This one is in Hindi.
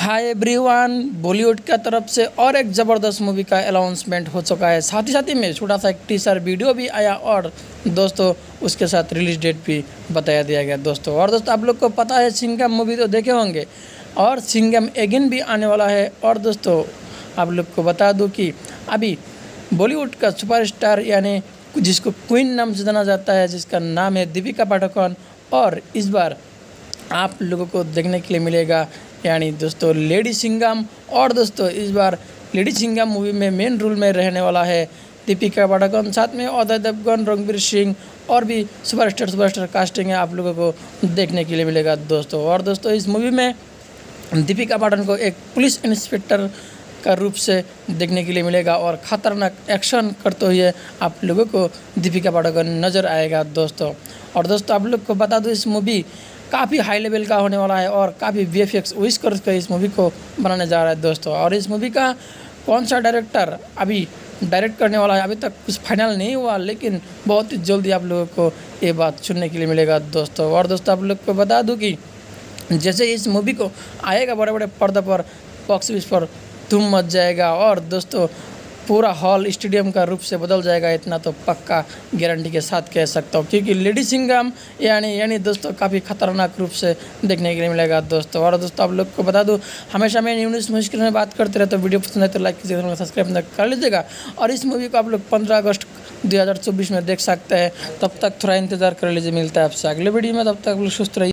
हाय एवरीवन, बॉलीवुड का तरफ से और एक ज़बरदस्त मूवी का अनाउंसमेंट हो चुका है। साथ ही में छोटा सा एक टीजर वीडियो भी आया और दोस्तों उसके साथ रिलीज डेट भी बताया दिया गया दोस्तों। और दोस्तों आप लोग को पता है सिंघम मूवी तो देखे होंगे और सिंघम अगेन भी आने वाला है। और दोस्तों आप लोग को बता दूं कि अभी बॉलीवुड का सुपरस्टार यानी जिसको क्वीन नाम से जाना जाता है, जिसका नाम है दीपिका पादुकोण, और इस बार आप लोगों को देखने के लिए मिलेगा यानी दोस्तों लेडी सिंघम। और दोस्तों इस बार लेडी सिंघम मूवी में मेन रोल में रहने वाला है दीपिका पादुकोण, साथ में अजय देवगन, रणवीर सिंह और भी सुपरस्टार कास्टिंग है आप लोगों को देखने के लिए मिलेगा दोस्तों। और दोस्तों इस मूवी में दीपिका पादुकोण को एक पुलिस इंस्पेक्टर का रूप से देखने के लिए मिलेगा और खतरनाक एक्शन करते हुए आप लोगों को दीपिका पादुकोण नज़र आएगा दोस्तों। और दोस्तों आप लोग को बता दूं इस मूवी काफ़ी हाई लेवल का होने वाला है और काफ़ी VFX यूज़ करके इस मूवी को बनाने जा रहा है दोस्तों। और इस मूवी का कौन सा डायरेक्टर अभी डायरेक्ट करने वाला है अभी तक कुछ फाइनल नहीं हुआ, लेकिन बहुत ही जल्दी आप लोगों को ये बात सुनने के लिए मिलेगा दोस्तों। और दोस्तों आप लोग को बता दूँ कि जैसे इस मूवी को आएगा बड़े बड़े पर्दे पर, बॉक्स ऑफिस पर धूम मच जाएगा और दोस्तों पूरा हॉल स्टेडियम का रूप से बदल जाएगा, इतना तो पक्का गारंटी के साथ कह सकता हूँ, क्योंकि लेडी सिंघम यानी दोस्तों काफ़ी खतरनाक रूप से देखने के लिए मिलेगा दोस्तों। और दोस्तों आप लोग को बता दूँ हमेशा मैं न्यूज़ मुश्किल में बात करते रहते, तो वीडियो पसंद है तो लाइक कीजिएगा, सब्सक्राइब कर लीजिएगा। और इस मूवी को आप लोग 15 अगस्त 2024 में देख सकते हैं। तब तक थोड़ा इंतजार कर लीजिए, मिलता है आपसे अगले वीडियो में। तब तक आप लोग सुस्त रहिए।